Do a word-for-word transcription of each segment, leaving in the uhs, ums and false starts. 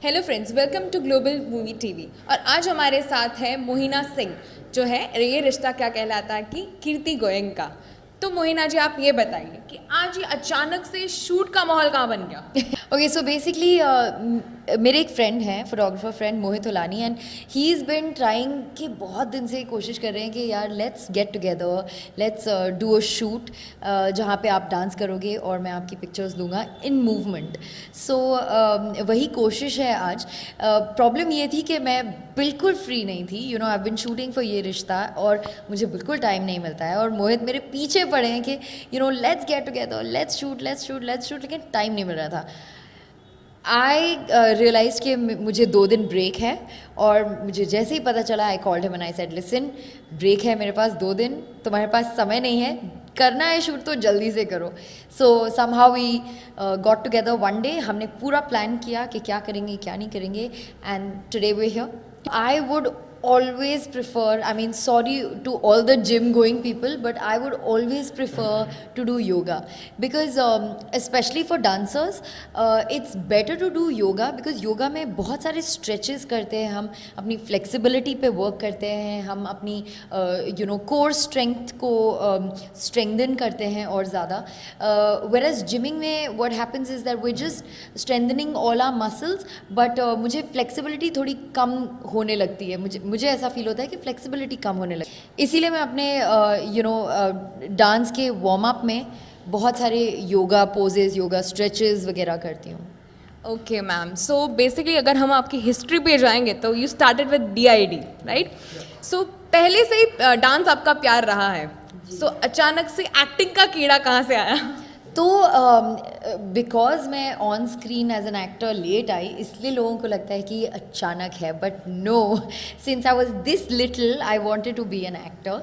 Hello friends, welcome to global movie TV. और आज हमारे साथ है मोहिना सिंह, जो है ये रिश्ता क्या कहलाता है कि कीर्ति गोयनका। तो मोहिना जी, आप ये बताइए कि आज ये अचानक से शूट का माहौल कहाँ बन गया? ओके, सो बेसिकली मेरे एक फ्रेंड हैं, photographer friend Mohit Holani, and he is been trying कि बहुत दिन से कोशिश कर रहे हैं कि यार let's get together, let's do a shoot जहाँ पे आप डांस करोगे और मैं आपकी पिक्चर्स दूंगा इन मूवमेंट। सो वही कोशिश है आज। प्रॉब्लम uh, ये थी कि मैं बिल्कुल फ्री नहीं थी, you know I been shooting for Yeh Rishta, और मुझे बिल्कुल टाइम नहीं मिलता है, और मोहित मेरे पीछे पड़े हैं कि you know let's get together, let's shoot let's shoot let's shoot लेकिन टाइम नहीं मिल रहा था। आई रियलाइज कि मुझे दो दिन ब्रेक है, और मुझे जैसे ही पता चला I called him and I said listen, break है मेरे पास दो दिन, तुम्हारे पास समय नहीं है, करना है शूट तो जल्दी से करो। So somehow we got together one day, हमने पूरा प्लान किया कि क्या करेंगे क्या नहीं करेंगे, and today we here. I would always prefer, I mean sorry to all the gym going people, but I would always prefer to do yoga because um, especially for dancers uh, it's better to do yoga because yoga में बहुत सारे stretches करते हैं हम, अपनी flexibility पे work करते हैं हम, अपनी uh, you know core strength को um, strengthen करते हैं और ज़्यादा uh, whereas gymming में what happens is that we're just strengthening all our muscles but uh, मुझे flexibility थोड़ी कम होने लगती है, मुझे मुझे ऐसा फील होता है कि फ्लेक्सिबिलिटी कम होने लगी, इसीलिए मैं अपने यू नो डांस के वार्म अप में बहुत सारे योगा पोजेस, योगा स्ट्रेचेस वगैरह करती हूँ। ओके मैम, सो बेसिकली अगर हम आपकी हिस्ट्री पे जाएंगे तो you started with D I D, right? So पहले से ही डांस आपका प्यार रहा है, सो so, अचानक से एक्टिंग का कीड़ा कहाँ से आया? तो बिकॉज um, मैं on screen as an actor late आई, इसलिए लोगों को लगता है कि ये अचानक है, but no, since I was this little I wanted to be an actor.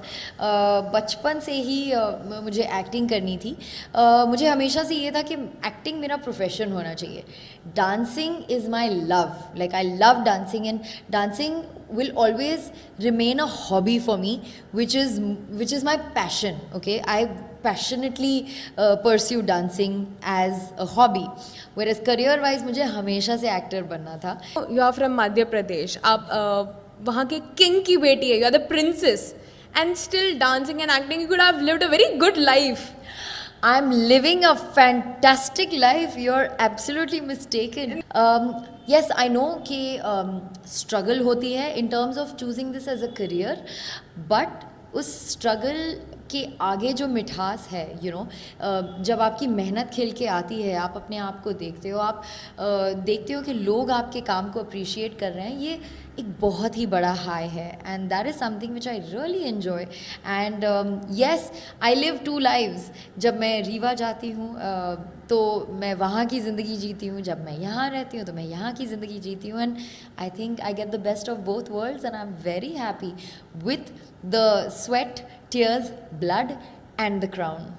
बचपन से ही uh, मुझे एक्टिंग करनी थी। uh, मुझे हमेशा से ये था कि एक्टिंग मेरा प्रोफेशन होना चाहिए। Dancing is my love, like I love dancing, and dancing will always remain a hobby for me, which is which is my passion. Okay, I passionately uh, pursue dancing as a hobby, whereas career wise मुझे हमेशा से actor बनना था। You are from Madhya Pradesh, आप uh, वहाँ के king की बेटी है, you are the princess, and still dancing and acting, you could have lived a very good life. I'm living a fantastic life. You're absolutely mistaken. Um, yes, I know कि um, struggle होती है in terms of choosing this as a career, but उस struggle के आगे जो मिठास है, you you no know, जब आपकी मेहनत खिल के आती है, आप अपने आप को देखते हो, आप uh, देखते हो कि लोग आपके काम को अप्रिशिएट कर रहे हैं, ये एक बहुत ही बड़ा हाई है, and that is something which I really enjoy. And yes, I live two lives. जब मैं रीवा जाती हूँ uh, तो मैं वहाँ की ज़िंदगी जीती हूँ, जब मैं यहाँ रहती हूँ तो मैं यहाँ की ज़िंदगी जीती हूँ, and I think I get the best of both worlds, and I am very happy with the sweat, tears, blood and the crown.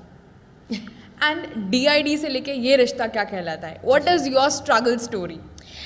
And D I D से लेके Yeh Rishta Kya Kehlata Hai? What is your struggle story?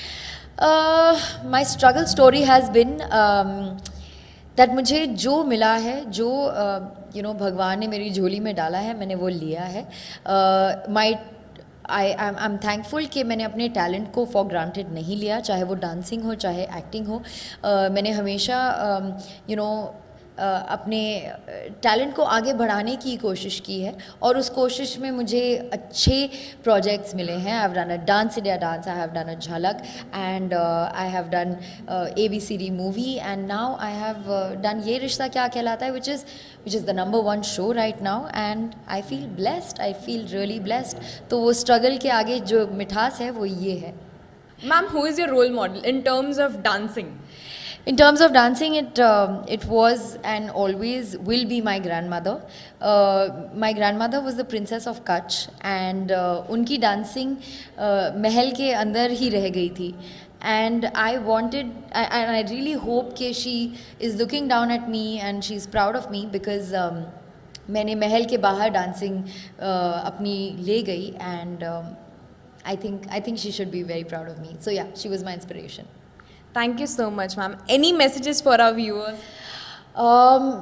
My struggle story has been that मुझे जो मिला है, जो you know भगवान ने मेरी झोली में डाला है, मैंने वो लिया है। माई आई आई एम थैंकफुल कि मैंने अपने टैलेंट को फॉर ग्रांटेड नहीं लिया, चाहे वो डांसिंग हो चाहे एक्टिंग हो। uh, मैंने हमेशा यू नो Uh, अपने टैलेंट को आगे बढ़ाने की कोशिश की है, और उस कोशिश में मुझे अच्छे प्रोजेक्ट्स मिले हैं। I have done a dance India dance, I have done a Jhalak, and I have done A B C D movie, and now I have done Yeh Rishta Kya Kehlata Hai, which is which is the number one show right now, and I feel blessed, I feel really blessed. तो वो struggle के आगे जो मिठास है वो ये है। Ma'am, who is your role model in terms of dancing? In terms of dancing, it uh, it was and always will be my grandmother. Uh, my grandmother was the princess of Kutch, and uh, उनकी dancing uh, महल के अंदर ही रह गई थी. And I wanted, I, and I really hope कि she is looking down at me and she's proud of me because um, मैंने महल के बाहर dancing uh, अपनी ले गई, and um, I think I think she should be very proud of me. So yeah, she was my inspiration. Thank you so much, ma'am. Any messages for our viewers? Um,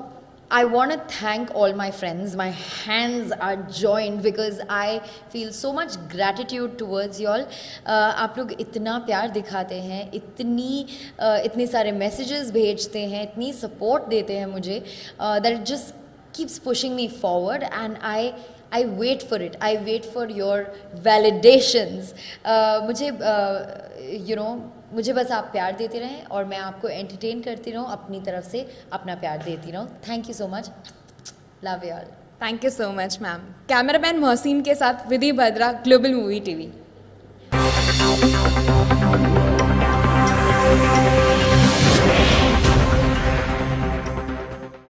I want to thank all my friends. My hands are joined because I feel so much gratitude towards you all. Uh, आप लोग इतना प्यार दिखाते हैं, इतनी uh, इतने सारे messages भेजते हैं, इतनी support देते हैं मुझे, uh, that it just keeps pushing me forward, and I I wait for it. I wait for your validations. Uh, मुझे uh, you know मुझे बस आप प्यार देते रहें और मैं आपको एंटरटेन करती रहूँ, अपनी तरफ से अपना प्यार देती रहूँ. Thank you so much. Love you all. Thank you so much ma'am. Cameraman Mohsin के साथ Vidhi Bhadra, global movie TV.